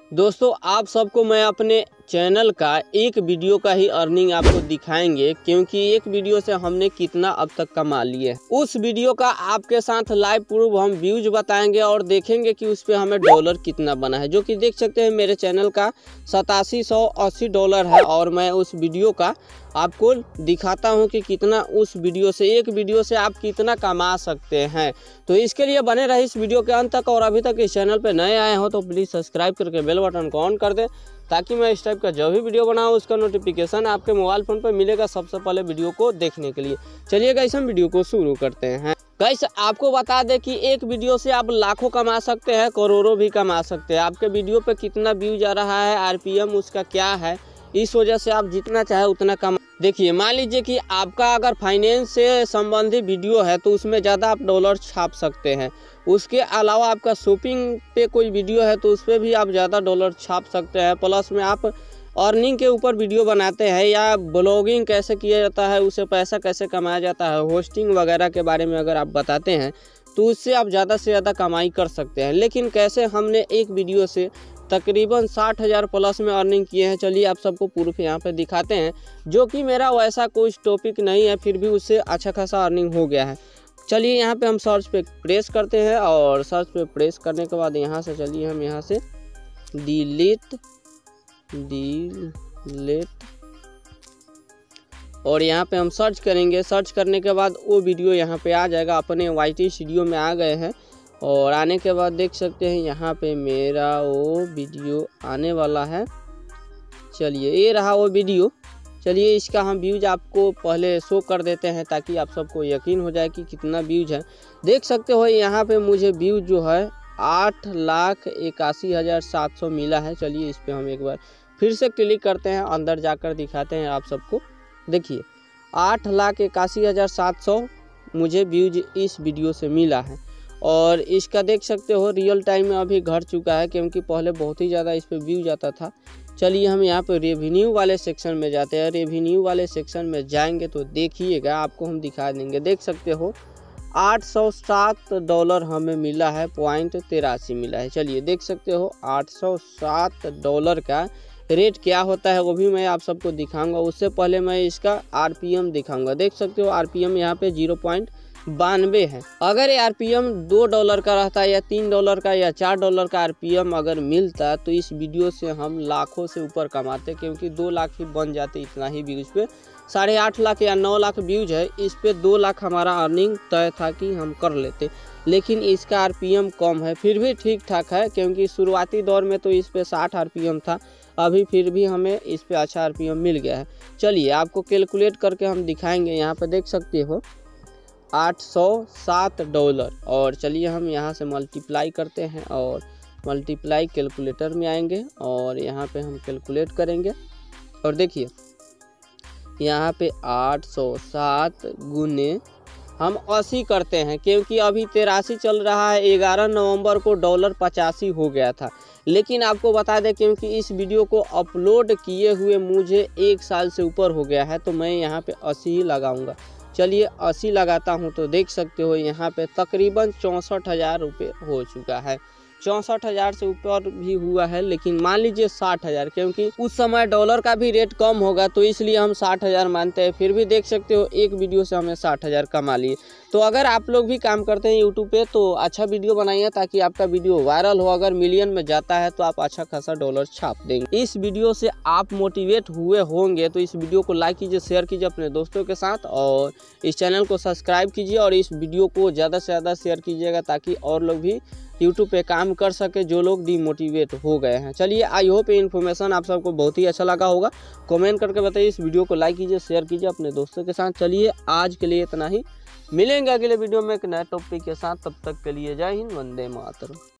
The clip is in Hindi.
दोस्तों आप सबको मैं अपने चैनल का एक वीडियो का ही अर्निंग आपको दिखाएंगे, क्योंकि एक वीडियो से हमने कितना अब तक कमा लिए। उस वीडियो का आपके साथ लाइव प्रूफ हम व्यूज बताएंगे और देखेंगे कि उस पर हमें डॉलर कितना बना है, जो कि देख सकते हैं मेरे चैनल का $8780 है। और मैं उस वीडियो का आपको दिखाता हूं कि कितना उस वीडियो से, एक वीडियो से आप कितना कमा सकते हैं। तो इसके लिए बने रहे इस वीडियो के अंत तक, और अभी तक इस चैनल पे नए आए हो तो प्लीज़ सब्सक्राइब करके बेल बटन को ऑन कर दें, ताकि मैं इस टाइप का जो भी वीडियो बनाऊँ उसका नोटिफिकेशन आपके मोबाइल फ़ोन पर मिलेगा सबसे पहले वीडियो को देखने के लिए। चलिए गाइस हम वीडियो को शुरू करते हैं। गाइस आपको बता दें कि एक वीडियो से आप लाखों कमा सकते हैं, करोड़ों भी कमा सकते हैं। आपके वीडियो पे कितना व्यूज आ रहा है, आरपीएम उसका क्या है, इस वजह से आप जितना चाहे उतना कमा। देखिए मान लीजिए कि आपका अगर फाइनेंस से संबंधित वीडियो है तो उसमें ज़्यादा आप डॉलर छाप सकते हैं। उसके अलावा आपका शॉपिंग पे कोई वीडियो है तो उस पर भी आप ज़्यादा डॉलर छाप सकते हैं। प्लस में आप अर्निंग के ऊपर वीडियो बनाते हैं या ब्लॉगिंग कैसे किया जाता है, उससे पैसा कैसे कमाया जाता है, होस्टिंग वगैरह के बारे में अगर आप बताते हैं तो उससे आप ज़्यादा से ज़्यादा कमाई कर सकते हैं। लेकिन कैसे हमने एक वीडियो से तकरीबन 60,000 प्लस में अर्निंग किए हैं, चलिए आप सबको प्रूफ यहाँ पे दिखाते हैं। जो कि मेरा वैसा कोई टॉपिक नहीं है, फिर भी उससे अच्छा खासा अर्निंग हो गया है। चलिए यहाँ पे हम सर्च पे प्रेस करते हैं, और सर्च पे प्रेस करने के बाद यहाँ से चलिए हम यहाँ से डिलीट और यहाँ पे हम सर्च करेंगे। सर्च करने के बाद वो वीडियो यहाँ पे आ जाएगा। अपने YT स्टूडियो में आ गए हैं, और आने के बाद देख सकते हैं यहाँ पे मेरा वो वीडियो आने वाला है। चलिए ये रहा वो वीडियो। चलिए इसका हम व्यूज आपको पहले शो कर देते हैं, ताकि आप सबको यकीन हो जाए कि कितना व्यूज है। देख सकते हो यहाँ पे मुझे व्यूज जो है 8,81,700 मिला है। चलिए इस पर हम एक बार फिर से क्लिक करते हैं, अंदर जाकर दिखाते हैं आप सबको। देखिए 8,81,700 मुझे व्यूज इस वीडियो से मिला है। और इसका देख सकते हो रियल टाइम में अभी घट चुका है, क्योंकि पहले बहुत ही ज़्यादा इस पर व्यूज आता था। चलिए हम यहाँ पे रेवेन्यू वाले सेक्शन में जाते हैं। रेवेन्यू वाले सेक्शन में जाएंगे तो देखिएगा, आपको हम दिखा देंगे। देख सकते हो $807 हमें मिला है, .83 मिला है। चलिए देख सकते हो $807 का रेट क्या होता है वो भी मैं आप सबको दिखाऊंगा। उससे पहले मैं इसका आरपीएम दिखाऊंगा। देख सकते हो आरपीएम यहाँ पे 0.92 है। अगर आरपीएम $2 का रहता है, या $3 का, या $4 का आरपीएम अगर मिलता तो इस वीडियो से हम लाखों से ऊपर कमाते, क्योंकि 2 लाख ही बन जाते इतना ही व्यूज पे। 8.5 लाख या 9 लाख व्यूज है, इस पे 2 लाख हमारा अर्निंग तय था कि हम कर लेते। लेकिन इसका आरपीएम कम है, फिर भी ठीक ठाक है, क्योंकि शुरुआती दौर में तो इस पे 60 आरपीएम था। अभी फिर भी हमें इस पे अच्छा आरपीएम मिल गया है। चलिए आपको कैलकुलेट करके हम दिखाएंगे। यहाँ पे देख सकते हो $807। और चलिए हम यहाँ से मल्टीप्लाई करते हैं, और मल्टीप्लाई कैलकुलेटर में आएंगे, और यहाँ पे हम कैलकुलेट करेंगे। और देखिए यहाँ पे 807 गुने हम 80 करते हैं, क्योंकि अभी 83 चल रहा है। 11 नवंबर को $85 हो गया था। लेकिन आपको बता दें, क्योंकि इस वीडियो को अपलोड किए हुए मुझे 1 साल से ऊपर हो गया है, तो मैं यहाँ पे 80 ही लगाऊंगा। चलिए 80 लगाता हूँ, तो देख सकते हो यहाँ पे तकरीबन 64,000 रुपये हो चुका है। 64,000 से ऊपर भी हुआ है, लेकिन मान लीजिए 60,000, क्योंकि उस समय डॉलर का भी रेट कम होगा, तो इसलिए हम 60,000 मानते हैं। फिर भी देख सकते हो एक वीडियो से हमने 60,000 कमा लिए। तो अगर आप लोग भी काम करते हैं यूट्यूब पे तो अच्छा वीडियो बनाइए, ताकि आपका वीडियो वायरल हो। अगर मिलियन में जाता है तो आप अच्छा खासा डॉलर छाप देंगे। इस वीडियो से आप मोटिवेट हुए होंगे तो इस वीडियो को लाइक कीजिए, शेयर कीजिए अपने दोस्तों के साथ, और इस चैनल को सब्सक्राइब कीजिए, और इस वीडियो को ज़्यादा से ज़्यादा शेयर कीजिएगा, ताकि और लोग भी यूट्यूब पे काम कर सके जो लोग डिमोटिवेट हो गए हैं। चलिए आई होप ये इन्फॉर्मेशन आप सबको बहुत ही अच्छा लगा होगा। कमेंट करके बताइए। इस वीडियो को लाइक कीजिए, शेयर कीजिए अपने दोस्तों के साथ। चलिए आज के लिए इतना ही, मिलेंगे अगले वीडियो में एक नए टॉपिक के साथ। तब तक के लिए जय हिंद, वंदे मातरम।